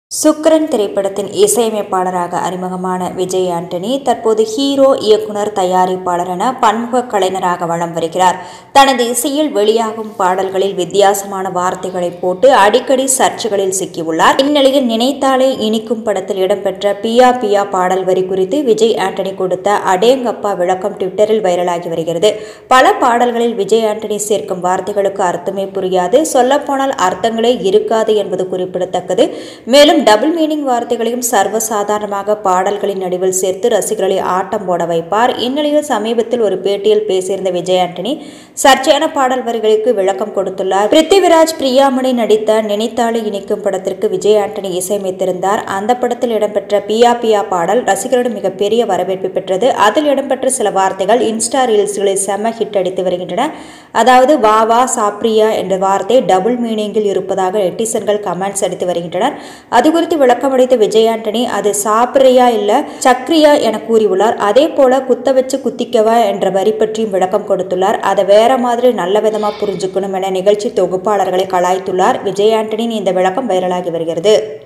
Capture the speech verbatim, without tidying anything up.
சுக்ரன் திரைப்படத்தின் இசையமைப்பாளராக அறிமுகமான விஜய் ஆண்டனி தற்போது ஹீரோ, இயக்குனர், தயாரிப்பாளர் என பன்முக கலைஞராக வலம் வருகிறார். தனது இசையில் வெளியாகும் பாடல்களில் வித்தியாசமான வார்த்தைகளை போட்டு அடிக்கடி சர்ச்சைகளில் சிக்கியுள்ளார். இந்நிலையில் நினைத்தாலே இனிக்கும் படத்தில் இடம்பெற்ற பியா பியா பாடல் வரி குறித்து விஜய் ஆண்டனி கொடுத்த அடேங்கப்பா விளக்கம் ட்விட்டரில் வைரலாகி வருகிறது. பல பாடல்களில் விஜய் ஆண்டனி சேர்க்கும் வார்த்தைகளுக்கு அர்த்தமே புரியாது, சொல்லப்போனால் அர்த்தங்களே இருக்காது என்பது குறிப்பிடத்தக்கது. மேலும் டபுள் மீனிங் வார்த்தைகளையும் சர்வசாதாரணமாக பாடல்களின் நடுவில் சேர்த்து ரசிகர்களை ஆட்டம் போட வைப்பார். இந்நிலையில் சமீபத்தில் ஒரு பேட்டியில் பேசியிருந்த விஜய் ஆண்டனி சர்ச்சையான பாடல் வரிகளுக்கு விளக்கம் கொடுத்துள்ளார். பிருத்திவிராஜ், பிரியாமணி நடித்த நினைத்தாலே இனிக்கும் படத்திற்கு விஜய் ஆண்டனி இசையமைத்திருந்தார். அந்த படத்தில் இடம்பெற்ற பியா பியா பாடல் ரசிகர்களிடம் மிகப்பெரிய வரவேற்பு பெற்றது. அதில் இடம்பெற்ற சில வார்த்தைகள் இன்ஸ்டா ரீல்ஸ்களில் செம ஹிட் அடித்து வருகின்றன. அதாவது வா வா சாப்ரியா என்ற வார்த்தை டபுள் மீனிங்கில் இருப்பதாக நெட்டிசன்கள் கமெண்ட்ஸ் அடித்து வருகின்றனர். அது குறித்து விளக்கமளித்த விஜய் ஆண்டனி அது சாப்பிரியா இல்ல சக்ரியா என கூறியுள்ளார். அதே போல குத்த வச்சு குத்திக்கவா என்ற வரி பற்றியும் விளக்கம் கொடுத்துள்ளார். அதை வேற மாதிரி நல்ல விதமா புரிஞ்சுக்கணும் என நிகழ்ச்சி தொகுப்பாளர்களை கலாய்த்துள்ளார். விஜய் ஆண்டனியின் இந்த விளக்கம் வைரலாகி வருகிறது.